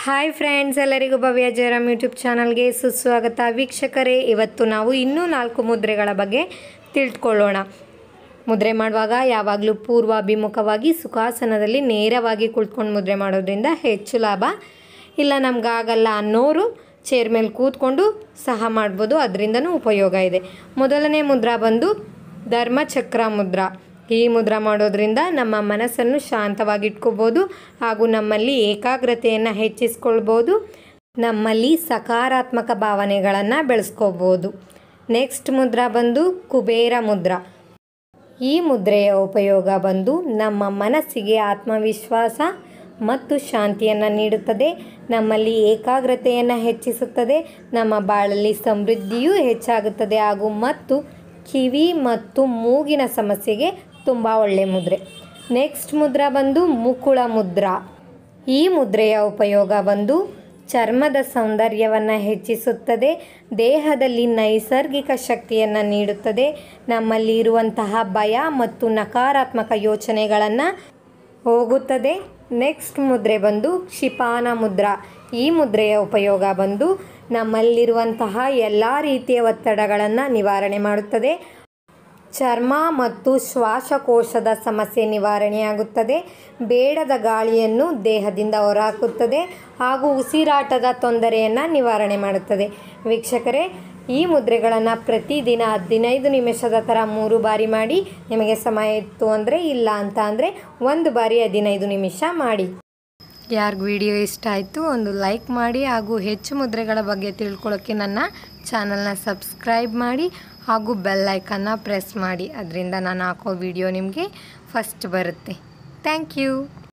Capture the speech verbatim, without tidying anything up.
Hi friends, ಎಲ್ಲರಿಗೂ ಭವ್ಯ Jayaram YouTube ಚಾನಲ್ಗೆ ಸುಸ್ವಾಗತ. ವೀಕ್ಷಕರೇ, ಇವತ್ತು ನಾವು ಇನ್ನೂ ನಾಲ್ಕು ಮುದ್ರೆಗಳ ಬಗ್ಗೆ ತಿಳ್ಕೊಳ್ಳೋಣ. ಮುದ್ರೆ ಮಾಡುವಾಗ ಯಾವಾಗಲೂ ಪೂರ್ವಾಭಿಮುಖವಾಗಿ ಸುಖಾಸನದಲ್ಲಿ ನೇರವಾಗಿ ಕುಳಿತುಕೊಂಡು ಮುದ್ರೆ ಮಾಡೋದ್ರಿಂದ ಹೆಚ್ಚು ಲಾಭ. ಇಲ್ಲ ನಮಗಾಗಲ್ಲ ಅನ್ನೋರು ಚೇರ್ ಮೇಲೆ ಕೂತ್ಕೊಂಡು ಸಹ ಮಾಡ್ಬೋದು, ಅದರಿಂದನೂ ಉಪಯೋಗ ಇದೆ. ಮೊದಲನೇ ಮುದ್ರಾ ಬಂದು ಧರ್ಮಚಕ್ರ ಮುದ್ರಾ. ಈ ಮುದ್ರಾ ಮಾಡೋದ್ರಿಂದ ನಮ್ಮ ಮನಸ್ಸನ್ನು ಶಾಂತವಾಗಿಟ್ಕೋಬೋದು ಹಾಗೂ ನಮ್ಮಲ್ಲಿ ಏಕಾಗ್ರತೆಯನ್ನು ಹೆಚ್ಚಿಸ್ಕೊಳ್ಬೋದು, ನಮ್ಮಲ್ಲಿ ಸಕಾರಾತ್ಮಕ ಭಾವನೆಗಳನ್ನು ಬೆಳೆಸ್ಕೋಬೋದು. ನೆಕ್ಸ್ಟ್ ಮುದ್ರಾ ಬಂದು ಕುಬೇರ ಮುದ್ರಾ. ಈ ಮುದ್ರೆಯ ಉಪಯೋಗ ಬಂದು ನಮ್ಮ ಮನಸ್ಸಿಗೆ ಆತ್ಮವಿಶ್ವಾಸ ಮತ್ತು ಶಾಂತಿಯನ್ನು ನೀಡುತ್ತದೆ, ನಮ್ಮಲ್ಲಿ ಏಕಾಗ್ರತೆಯನ್ನು ಹೆಚ್ಚಿಸುತ್ತದೆ, ನಮ್ಮ ಬಾಳಲ್ಲಿ ಸಮೃದ್ಧಿಯೂ ಹೆಚ್ಚಾಗುತ್ತದೆ ಹಾಗೂ ಮತ್ತು ಕಿವಿ ಮತ್ತು ಮೂಗಿನ ಸಮಸ್ಯೆಗೆ ತುಂಬ ಒಳ್ಳೆಯ ಮುದ್ರೆ. ನೆಕ್ಸ್ಟ್ ಮುದ್ರಾ ಬಂದು ಮುಕುಳ ಮುದ್ರಾ. ಈ ಮುದ್ರೆಯ ಉಪಯೋಗ ಬಂದು ಚರ್ಮದ ಸೌಂದರ್ಯವನ್ನು ಹೆಚ್ಚಿಸುತ್ತದೆ, ದೇಹದಲ್ಲಿ ನೈಸರ್ಗಿಕ ಶಕ್ತಿಯನ್ನು ನೀಡುತ್ತದೆ, ನಮ್ಮಲ್ಲಿ ಇರುವಂತಹ ಭಯ ಮತ್ತು ನಕಾರಾತ್ಮಕ ಯೋಚನೆಗಳನ್ನು ಹೋಗುತ್ತದೆ. ನೆಕ್ಸ್ಟ್ ಮುದ್ರೆ ಬಂದು ಕ್ಷಿಪಾನ ಮುದ್ರಾ. ಈ ಮುದ್ರೆಯ ಉಪಯೋಗ ಬಂದು ನಮ್ಮಲ್ಲಿರುವಂತಹ ಎಲ್ಲ ರೀತಿಯ ಒತ್ತಡಗಳನ್ನು ನಿವಾರಣೆ ಮಾಡುತ್ತದೆ, ಚರ್ಮ ಮತ್ತು ಶ್ವಾಸಕೋಶದ ಸಮಸ್ಯೆ ನಿವಾರಣೆಯಾಗುತ್ತದೆ, ಬೇಡದ ಗಾಳಿಯನ್ನು ದೇಹದಿಂದ ಹೊರಹಾಕುತ್ತದೆ ಹಾಗೂ ಉಸಿರಾಟದ ತೊಂದರೆಯನ್ನು ನಿವಾರಣೆ ಮಾಡುತ್ತದೆ. ವೀಕ್ಷಕರೇ, ಈ ಮುದ್ರೆಗಳನ್ನು ಪ್ರತಿದಿನ ಹದಿನೈದು ನಿಮಿಷದ ಥರ ಮೂರು ಬಾರಿ ಮಾಡಿ. ನಿಮಗೆ ಸಮಯ ಇತ್ತು ಅಂದರೆ, ಇಲ್ಲ ಅಂತ ಅಂದರೆ ಒಂದು ಬಾರಿ ಹದಿನೈದು ನಿಮಿಷ ಮಾಡಿ. ಯಾರಿಗೂ ವಿಡಿಯೋ ಇಷ್ಟ ಆಯಿತು ಒಂದು ಲೈಕ್ ಮಾಡಿ ಹಾಗೂ ಹೆಚ್ಚು ಮುದ್ರೆಗಳ ಬಗ್ಗೆ ತಿಳ್ಕೊಳ್ಳೋಕ್ಕೆ ನನ್ನ ಚಾನಲ್ನ ಸಬ್ಸ್ಕ್ರೈಬ್ ಮಾಡಿ ಹಾಗೂ ಬೆಲ್ ಐಕನ್ನ ಪ್ರೆಸ್ ಮಾಡಿ. ಅದರಿಂದ ನಾನು ಹಾಕೋ ವಿಡಿಯೋ ನಿಮಗೆ ಫಸ್ಟ್ ಬರುತ್ತೆ. Thank you.